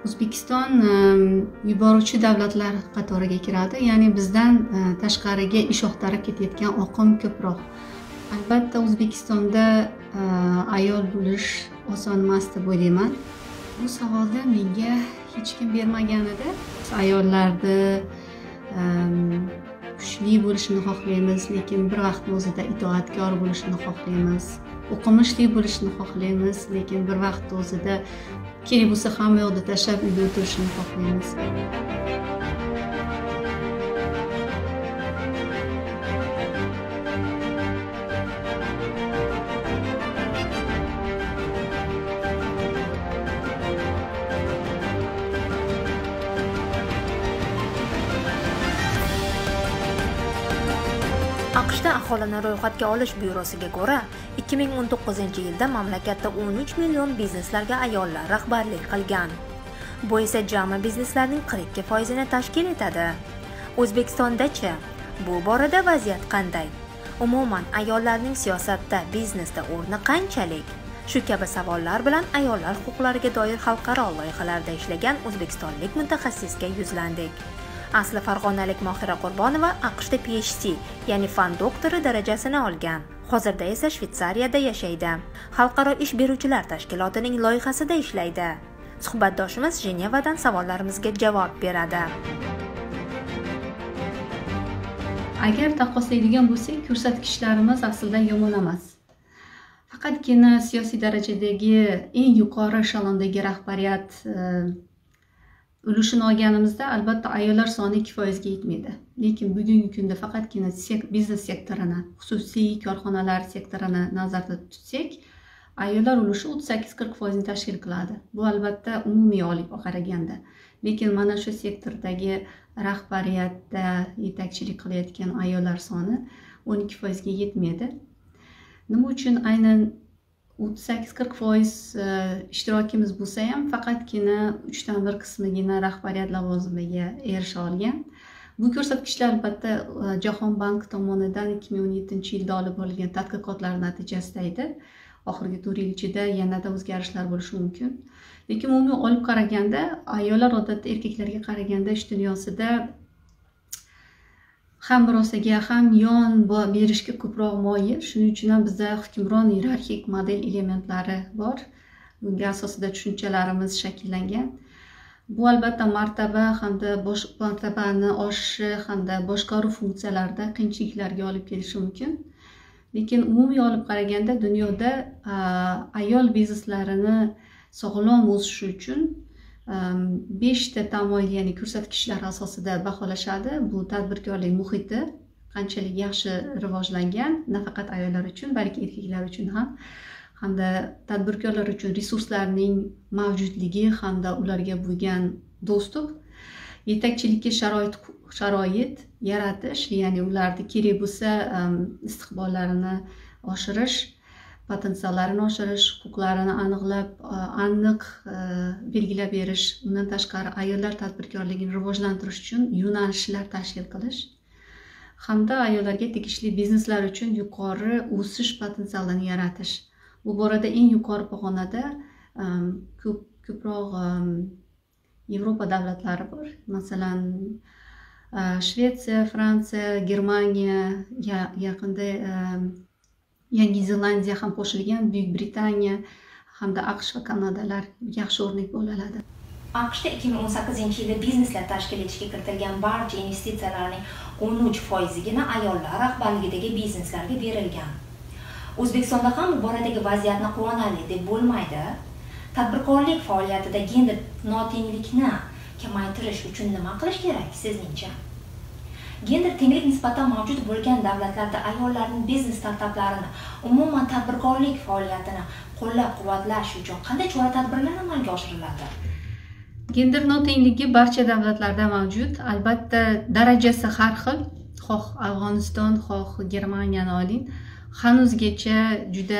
O'zbekiston yuboruvchi davlatlar qatoriga kiradi, ya'ni bizdan tashqariga ish oqtarib ketayotgan oqim ko'proq. Albatta O'zbekistonda ayol bo'lish oson emas deb o'ylayman. Bu savolni menga hech kim bermagan edi. Ayollarni kuchli bo'lishini xohlaymiz, lekin bir vaqtning o'zida itoatkor bo'lishini xohlaymiz. O'qimishli bo'lishni xohlaymiz, lekin bir vaqtning o'zida kerak bo'lsa hamma yoqda tashlab uyda o'tirishni xohlaymiz. AQShda aholini ro'yxatga olish byurosiga ko'ra, 2019-yilda mamlakatda 13 million bizneslarga ayollar rahbarlik qilgan. Bu esa jami bizneslarning 42%ni tashkil etadi. O'zbekistonda-chi, bu borada vaziyat qanday? Umuman ayollarning siyosatda, biznesda o'rni qanchalik? Shu kabi savollar bilan ayollar huquqlariga doir xalqaro loyihalarda ishlagan o'zbekistonlik mutaxassisga yuzlandik. Asli farg'onalik Mohira Qurbonova AQShda PhD, ya'ni fan doktori darajasini olgan. Hozirda esa Shvetsariyada yashaydi. Xalqaro ish beruvchilar tashkilotining loyihasida ishlaydi. Suhbatdoshimiz Jenevadan savollarimizga javob beradi. Agar taqqoslaydigan bo'lsak, ko'rsatkichlarimiz aslida yomon emas. Faqatgina siyosiy darajadagi eng yuqori eshelondagi rahbariyat ulushini olganimizda albatta ayollar soni 2% ga yetmaydi. Lekin bugungi kunda faqatgina biznes sektorini, xususiy korxonalar sektorini nazarda tutsak, ayollar ulushi 38-40% ni tashkil qiladi. Bu albatta umumiy olib qaraganda. Lekin mana shu sektordagi rahbariyatda yetakchilik qilayotgan ayollar soni 12% ga yetmaydi. Nima uchun aynan 38-40% ishtirokimiz bo'lsa ham faqatgina 1/3 qismigina rahbariyat lavozimiga erisha olgan. Bu ko'rsatkichlar albatta Jahon banki tomonidan 2017-yilda olib borilgan tadqiqotlar natijasida edi. Oxirgi 4 yil ichida yanada o'zgarishlar bo'lishi mumkin. Lekin umumiy olib qaraganda ayollar odatda erkaklarga qaraganda ish dunyosida ham rosaga ham yon berishga ko'proq moyil. Shuning uchun ham bizda hukmron iyerarxik model elementlari bor. Bunga asosida tushunchalarimiz shakllangan. Bu albatta martaba hamda martabani oshishi hamda boshqaruv funksiyalarida qiyinchiliklarga olib kelishi mumkin. Lekin umumiy olib qaraganda dunyoda ayol bizneslarini sog'lom o'sishi uchun 5 ta tamoyil, ya'ni ko'rsatkichlar asosida baholashadi. Bu tadbirkorlik muhiti qanchalik yaxshi rivojlangan, nafaqat ayollar uchun, balki erkaklar uchun ham, hamda tadbirkorlar uchun resurslarning mavjudligi hamda ularga bo'lgan dostуп, yetakchilikka sharoit yaratish, ya'ni ularni kerak bo'lsa istiqbollarini oshirish, potensiallarini oshirish, huquqlarini aniqlab, aniq belgilab berish, undan tashqari ayollar tadbirkorligini rivojlantirish uchun yo'nalishlar tashkil qilish hamda ayollarga tegishli bizneslar uchun yuqori o'sish potensialini yaratish. Bu borada eng yuqori pog'onada ko'proq Yevropa davlatlari bor. Masalan, Shvetsiya, Fransiya, Germaniya, yaqinda Yangi Zelandiya ham qo'shilgan, Buyuk Britaniya hamda AQSh va Kanadalar yaxshi o'rnak bo'la oladi. AQShda 2018-yilda bizneslar tashkil etishga kiritilgan barcha investitsiyalarning 13%gina ayollar rahbarligidagi bizneslarga berilgan. O'zbekistonda ham bu boradagi vaziyatni quvonarli deb bo'lmaydi. Tadbirkorlik faoliyatida gender notenglikni kamaytirish uchun nima qilish kerak sizningcha? Gender tenglik nisbatan mavjud bo'lgan davlatlarda ayollarning biznes startaplarini, umuman tadbirkorlik faoliyatini qo'llab-quvvatlash uchun qanday chora-tadbirlar amalga oshiriladi? Gender notengligi barcha davlatlarda mavjud. Albatta darajasi har xil. Xoh Afg'oniston, xoh Germaniyani oling. Hanuzgacha juda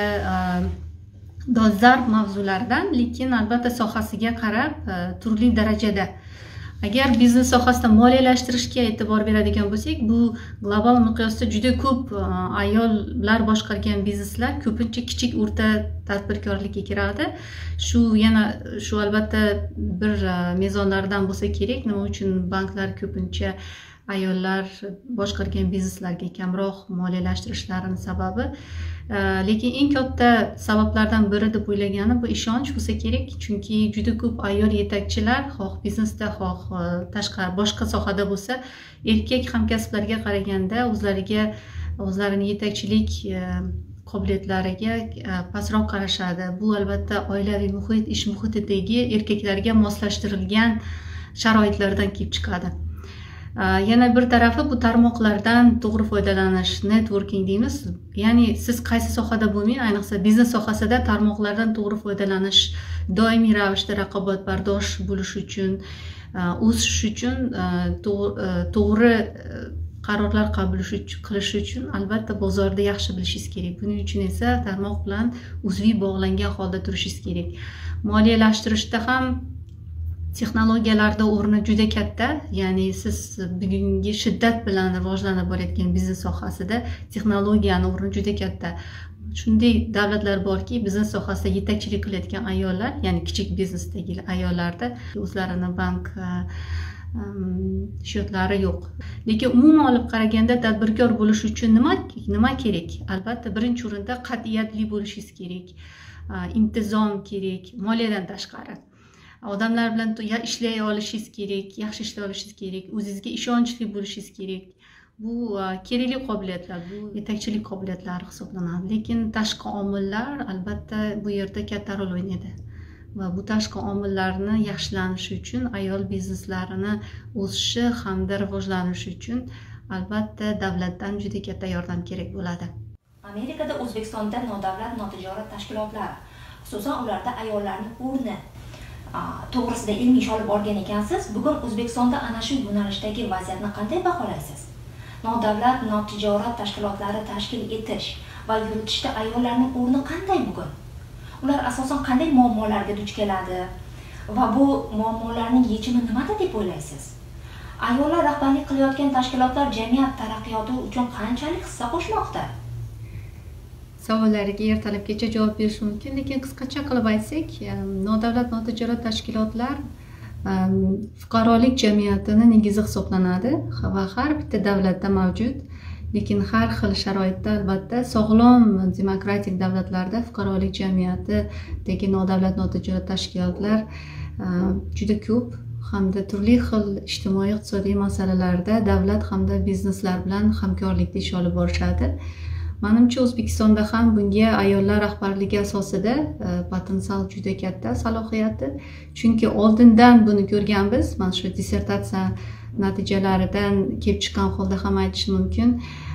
dolzarb mavzulardan, lekin albatta sohasiga qarab turli darajada Agar biznes sohasida moliyalashtirishga e'tibor beradigan bo'lsak, bu global miqyosda juda ko'p ayollar boshqargan bizneslar ko'pincha kichik o'rta tadbirkorlikka kiradi. Shu albatta bir mezonlardan bo'lsa kerak. Nima uchun banklar ko'pincha ayollar boshqargan bizneslarga kamroq moliyalashtirishlarining sababi. Lekin eng katta sabablardan biri deb o'ylaganim bu ishonch bo'lsa kerak, chunki juda ko'p ayol yetakchilar xoh biznesda, xoh tashqari boshqa sohada bo'lsa, erkak hamkasblarga qaraganda o'zlarining yetakchilik qobiliyatlariga pastroq qarashadi. Bu albatta oilaviy muhit, ish muhitidagi erkaklarga moslashtirilgan sharoitlardan kelib chiqadi. Yana bir tarafi bu tarmoqlardan to'g'ri foydalanish, networking deymiz. Ya'ni siz qaysi sohada bo'lmang, ayniqsa biznes sohasida tarmoqlardan to'g'ri foydalanish, doimiy ravishda raqobatbardosh bo'lish uchun, o'sish uchun, to'g'ri qarorlar qabul qilish uchun albatta bozorda yaxshi bilishingiz kerak. Buning uchun esa tarmoq bilan uzviy bog'langan holda turishingiz kerak. Moliyalashtirishda ham texnologiyalarda o'rni juda katta, ya'ni siz bugungi shiddat bilan rivojlanib borayotgan biznes sohasida texnologiyani o'rni juda katta. Shunday davlatlar borki, biznes sohasida yetakchilik qilayotgan ayollar, ya'ni kichik biznesdagi ayollarda o'zlarini bank shyotlari yo'q. Lekin umuman olib qaraganda tadbirkor bo'lish uchun nima kerak? Albatta birinchi o'rinda qat'iyatli bo'lishingiz kerak, intizom kerak, moliyadan tashqari. Odamlar bilan ishlay olishingiz kerak, yaxshi ishlay olishingiz kerak, o'zingizga ishonchli bo'lishingiz kerak. Bu kerakli qobiliyatlar, bu yetakchilik qobiliyatlari hisoblanadi. Lekin tashqi omillar albatta bu yerda katta rol o'ynaydi. Va bu tashqi omillarni yaxshilanishi uchun, ayol bizneslarini o'sishi hamda rivojlanishi uchun albatta davlatdan juda katta yordam kerak bo'ladi. Amerikada, O'zbekistonda nodavlat notijorat tashkilotlari, xususan ularda ayollarning o'rni to'g'risida ilmiy ish olib borgan ekansiz. Bugun O'zbekistonda ana shu yo'nalishdagi vaziyatni qanday baholaysiz? Nodavlat notijorat tashkilotlari tashkil etish va yuritishda ayollarning o'rni qanday bugun? Ular asosan qanday muammolarga duch keladi va bu muammolarning yechimi nimada deb o'ylaysiz? Ayollar rahbarlik qilayotgan tashkilotlar jamiyat taraqqiyoti uchun qanchalik hissa qo'shmoqda? Savollariga ertalabgacha javob berish mumkin, lekin qisqacha qilib aytsak, nodavlat notijorat tashkilotlar fuqarolik jamiyatini negizi hisoblanadi va har bitta davlatda mavjud. Lekin har xil sharoitda albatta sog'lom demokratik davlatlarda fuqarolik jamiyatidagi nodavlat notijorat tashkilotlar juda ko'p hamda turli xil ijtimoiy iqtisodiy masalalarda davlat hamda bizneslar bilan hamkorlikda ish olib borishadi. Menimcha O'zbekistonda ham bunga ayollar rahbarligi asosida potensial juda katta salohiyati. Chunki oldindan buni ko'rganmiz. Mana shu dissertatsiya natijalaridan kelib chiqqan holda ham aytish mumkin.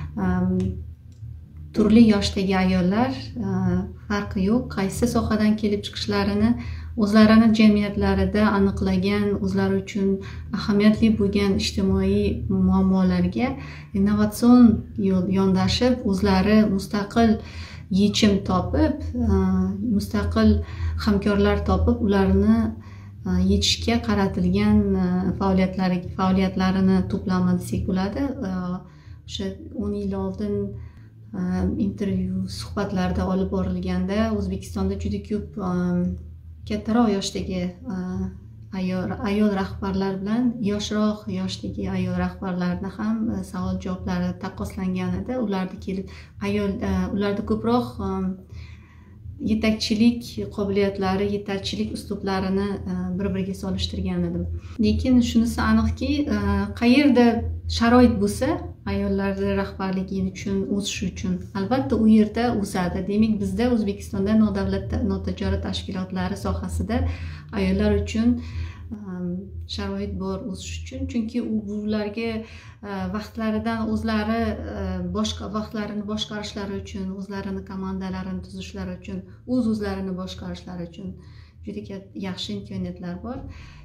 Turli yoshdagi ayollar farqi yo'q, qaysi sohadan kelib chiqishlarini o'zlarini jamiyatlarida aniqlagan, o'zlari uchun ahamiyatli bo'lgan ijtimoiy muammolarga innovatsion yo'l yondashib, o'zlari mustaqil yechim topib, mustaqil hamkorlar topib, ularni yechishga qaratilgan faoliyatlarini to'plami desak bo'ladi. O'sha 10 yil oldin intervyu suhbatlarda olib borilganda O'zbekistonda juda ko'p kattaroq yoshdagi ayol rahbarlar bilan yoshroq yoshdagi ayol rahbarlarni ham savol javoblari taqqoslangan edi. Ularda ko'proq yetakchilik qobiliyatlari, yetakchilik uslublarini bir-biriga solishtirgan edim. Lekin shunisi aniqki, qayerda sharoit bo'lsa, ayollar rahbarligi uchun, o'sish uchun albatta u yerda o'sadi. Demak, bizda O'zbekistonda nodavlat notijorat tashkilotlari sohasida ayollar uchun sharoit bor o'sish uchun, chunki ularga vaqtlaridan o'zlari vaqtlarini boshqarishlari uchun, o'zlarini komandalarini tuzishlari uchun, o'zlarini boshqarishlari uchun juda yaxshi imkoniyatlar bor.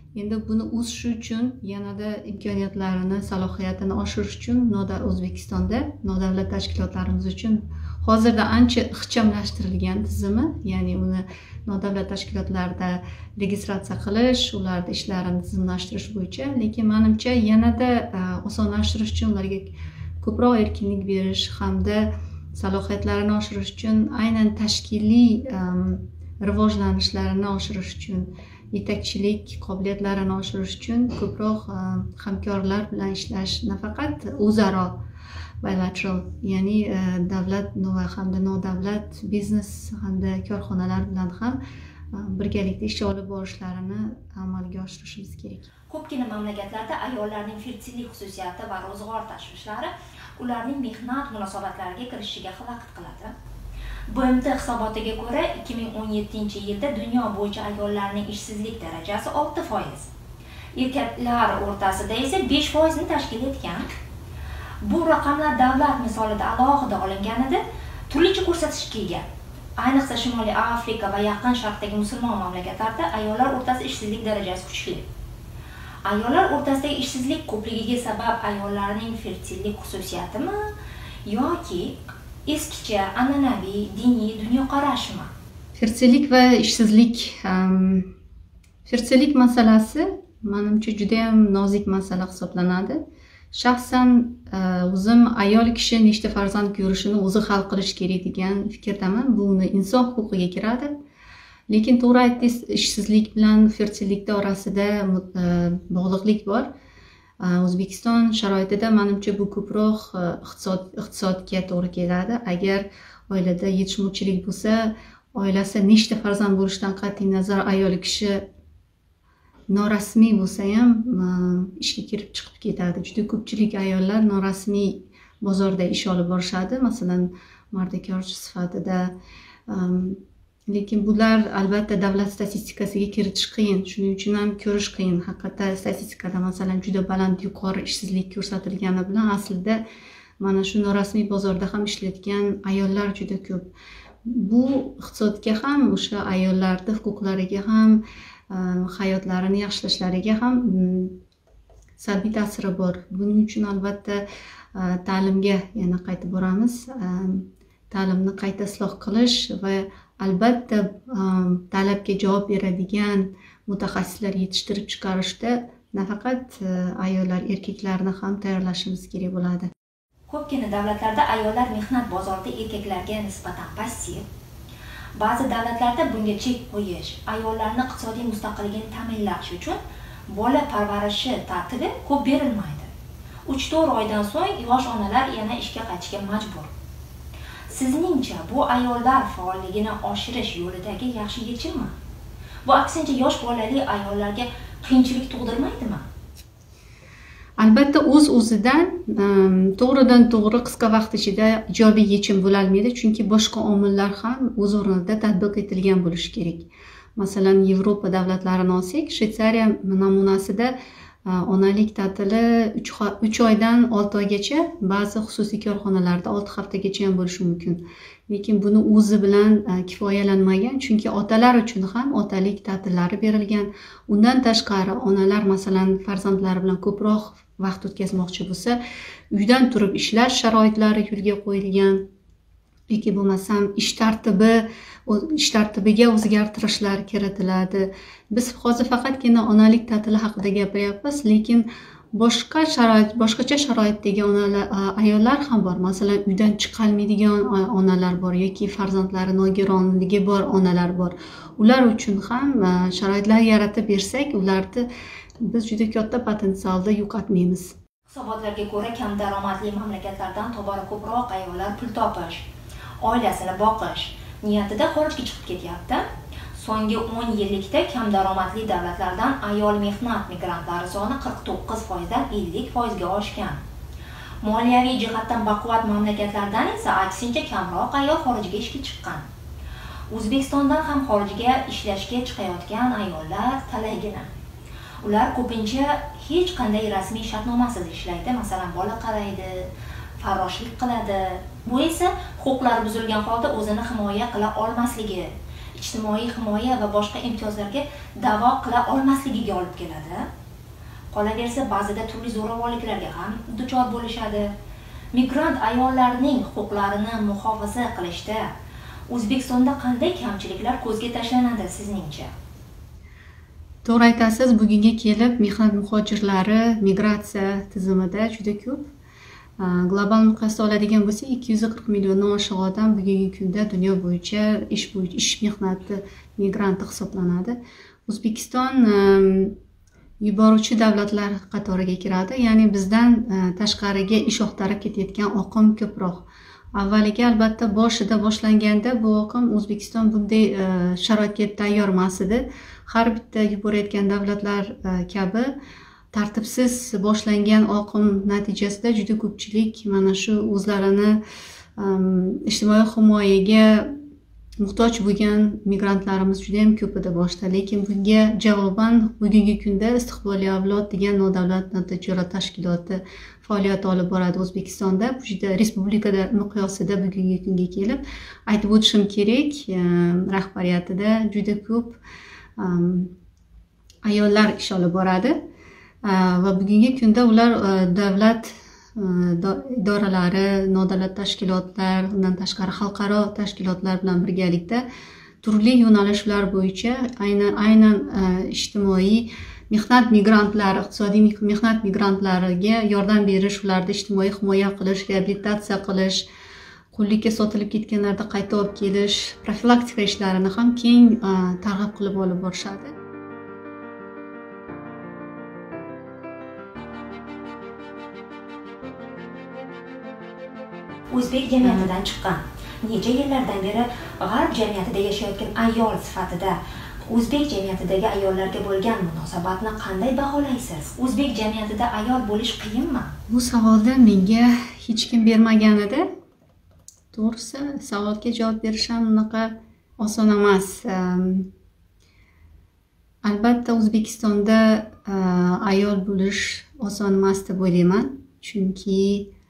Endi buni o'sishi uchun yanada imkoniyatlarini, salohiyatini oshirish uchun O'zbekistonda nodavlat tashkilotlarimiz uchun hozirda ancha ixchamlashtirilgan tizimi, ya'ni uni nodavlat tashkilotlarda registratsiya qilish, ularning ishlarini tizimlashtirish bo'yicha, lekin menimcha yanada osonlashtirish uchun ularga ko'proq erkinlik berish hamda salohiyatlarini oshirish uchun aynan tashkiliy rivojlanishlarini oshirish uchun, yetakchilik qobiliyatlarini oshirish uchun ko'proq hamkorlar bilan ishlash, nafaqat o'zaro bilateral, ya'ni davlat va hamda nodavlat biznes hamda korxonalar bilan ham birgalikda ish olib borishlarini amalga oshirishimiz kerak. Ko'pgina mamlakatlarda ayollarning fertillik xususiyati va ro'zg'or tashvishlari ularning mehnat munosabatlariga kirishiga xalaqit qiladi. BMT hisobotiga ko'ra 2017-yilda dunyo bo'yicha ayollarning ishsizlik darajasi 6%, erkaklar o'rtasida esa 5% ni tashkil etgan. Bu raqamlar davlat misolida alohida olinganida turlicha ko'rsatkichga ega. Ayniqsa Shimoliy Afrika va Yaqin Sharqdagi musulmon mamlakatlarda ayollar o'rtasida ishsizlik darajasi kuchli. Ayollar o'rtasidagi ishsizlik ko'pligiga sabab ayollarning fertillik xususiyatimi yoki eskicha an'anaviy diniy dunyoqarashmi? Fertillik va ishsizlik, fertillik masalasi menimcha juda ham nozik masala hisoblanadi. Shaxsan o'zim ayol kishi nechta farzand ko'rishini o'zi hal qilish kerak degan fikrdaman. Bu uni inson huquqiga kiradi. Lekin to'g'ri aytdingiz, ishsizlik bilan fertillikda orasida bog'liqlik bor. O'zbekiston sharoitida menimcha bu ko'proq iqtisodga to'g'ri keladi. Agar oilada yetishmovchilik bo'lsa, oilasi nechta farzand bo'lishidan qat'iy nazar ayol kishi norasmiy bo'lsa ham ishga kirib chiqib ketadi. Juda ko'pchilik ayollar norasmiy bozorda ish olib borishadi, masalan, mardikor sifatida. Lekin bular albatta davlat statistikasiga kiritish qiyin, shuning uchun ham ko'rish qiyin. Haqiqatda statistikada masalan juda baland yuqori ishsizlik ko'rsatilgani bilan aslida mana shu norasmiy bozorda ham ishlayotgan ayollar juda ko'p. Bu iqtisodga ham, o'sha ayollarning huquqlariga ham, hayotlarini yaxshilashlariga ham salbiy ta'siri bor. Buning uchun albatta ta'limga yana qaytib boramiz. Ta'limni qayta isloh qilish va albatta talabga javob beradigan mutaxassislar yetishtirib chiqarishda nafaqat ayollar, erkaklarni ham tayyorlashimiz kerak bo'ladi. Ko'pgina davlatlarda ayollar mehnat bozorida erkaklarga nisbatan passiv. Ba'zi davlatlarda bunga chek qo'yish, ayollarning iqtisodiy mustaqilligini ta'minlash uchun bola parvarishi tartibi ko'p berilmaydi. 3-4 oydan so'ng yosh onalar yana ishga qaytishga majbur. Sizningcha bu ayollar faolligini oshirish yo'lidagi yaxshi yechimmi? Bu aksincha yosh bolali ayollarga qiyinchilik tug'dirmaydimi? Albatta o'z-o'zidan to'g'ridan to'g'ri qisqa vaqt ichida ijobiy yechim bo'la olmaydi, chunki boshqa omillar ham o'z o'rnida tatbiq etilgan bo'lishi kerak. Masalan, Yevropa davlatlarini olsak, Shveysariya namunasida onalik ta'tili 3 oydan 6 oygacha, ba'zi xususiy korxonalarda 6 haftagacha ham bo'lishi mumkin. Lekin buni o'zi bilan kifoyalanmagan, chunki otalar uchun ham otalik ta'tillari berilgan. Undan tashqari onalar masalan farzandlari bilan ko'proq vaqt o'tkazmoqchi bo'lsa, uydan turib ishlash sharoitlari yo'lga qo'yilgan. Yoki bo'lmasam ish tartibiga o'zgartirishlar kiritiladi. Biz hozir faqatgina onalik ta'tili haqida gapiryapmiz, lekin boshqacha sharoitdagi ayollar ham bor. Masalan, uydan chiqolmaydigan onalar bor yoki farzandlari nogironligi bor onalar bor. Ular uchun ham sharoitlar yaratib bersak, ularni biz juda katta potensialda yo'qotmaymiz. Hisobotlarga ko'ra, kam daromadli mamlakatlardan tobora ko'proq ayollar pul topish, oilasini boqish niyatida xorijga chiqib ketyapti. So'nggi 10 yillikda kam daromadli davlatlardan ayol mehnat migrantlari soni 49% dan 50% ga oshgan. Moliyaviy jihatdan baquvvat mamlakatlardan esa aksincha kamroq ayol xorijga ishga chiqqan. O'zbekistondan ham xorijga ishlashga chiqayotgan ayollar talaygina. Ular ko'pincha hech qanday rasmiy shartnomasiz ishlaydi, masalan, bola qaraydi, farroshlik qiladi. Bu esa huquqlari buzilgan holda o'zini himoya qila olmasligi, ijtimoiy himoya va boshqa imtiyozlarga da'vo qila olmasligiga olib keladi. Qolaversa, ba'zida turli zo'ravonliklarga ham duchor bo'lishadi. Migrant ayollarning huquqlarini muhofaza qilishda O'zbekistonda qanday kamchiliklar ko'zga tashlanadi sizningcha? To'g'ri aytasiz, bugunga kelib mehnat muhojirlari migratsiya tizimida juda ko'p. Global miqyosda oladigan bo'lsak, 240 milliondan oshiq odam bugungi kunda dunyo bo'yicha ish mehnati migranti hisoblanadi. O'zbekiston yuboruvchi davlatlar qatoriga kiradi, ya'ni bizdan tashqariga ish oqtarib ketayotgan oqim ko'proq. Avvaliga albatta boshida boshlanganda bu oqim O'zbekiston bunday sharoitga tayyor emas edi. Har bitta yuborayotgan davlatlar kabi tartibsiz boshlangan oqim natijasida juda ko'pchilik mana shu o'zlarini ijtimoiy himoyaga muhtoj bo'lgan migrantlarimiz juda ham ko'p edi boshda, lekin bunga javoban bugungi kunda Istiqbolli avlod degan nodavlat notijorat tashkiloti faoliyat olib boradi O'zbekistonda. Bu juda respublikada miqyosida bugungi kunga kelib aytib o'tishim kerak, rahbariyatida juda ko'p ayollar ish olib boradi va bugungi kunda ular davlat idoralari, nodavlat tashkilotlar, undan tashqari xalqaro tashkilotlar bilan birgalikda turli yo'nalishlar bo'yicha aynan ijtimoiy mehnat migrantlari, iqtisodiy mehnat migrantlariga yordam berish, ularni ijtimoiy himoya qilish, reabilitatsiya qilish, qullikka sotilib ketganlarda qayta olib kelish, profilaktika ishlarini ham keng targ'ib qilib olib borishadi. O'zbek jamiyatidan chiqqan, necha yillardan beri g'arb jamiyatida yashayotgan ayol sifatida o'zbek jamiyatidagi ayollarga bo'lgan munosabatni qanday baholaysiz? O'zbek jamiyatida ayol bo'lish qiyinmi? Bu savolda menga hech kim bermagan edi. To'g'risi, savolga javob berish ham unaqa oson emas. Albatta O'zbekistonda ayol bo'lish oson emas deb o'ylayman, chunki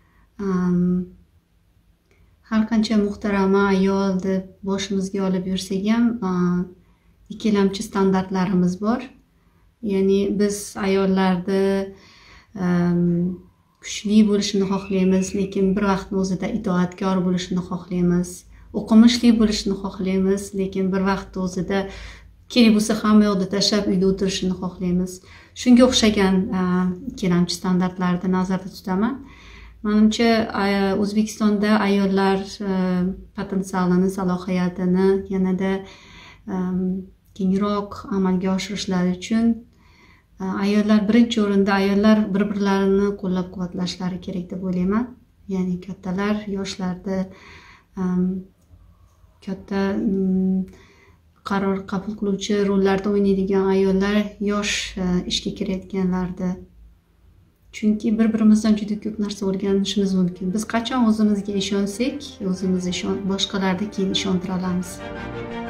har qancha muhtarama ayol deb boshimizga olib yursak ham ikkilamchi standartlarimiz bor. Ya'ni biz ayollarni kuchli bo'lishini xohlaymiz, lekin bir vaqtning o'zida itoatkor bo'lishini xohlaymiz. O'qimishli bo'lishini xohlaymiz, lekin bir vaqtning o'zida kerak bo'lsa hamma yoqni tashlab uyda o'tirishini xohlaymiz. Shunga o'xshagan ikkilamchi standartlarni nazarda tutaman. Menimcha O'zbekistonda ayollar potensialini, salohiyatini yanada kengroq amalga oshirishlari uchun ayollar birinchi o'rinda ayollar bir-birlarini qo'llab-quvvatlashlari kerak deb o'ylayman. Ya'ni kattalar, yoshlarda katta qaror qabul qiluvchi rollarda o'ynaydigan ayollar yosh ishga kirayotganlarda. Chunki bir-birimizdan juda ko'p narsa o'rganishimiz mumkin. Biz qachon o'zimizga ishonsak, o'zimizni boshqalarni keyin ishontira olamiz.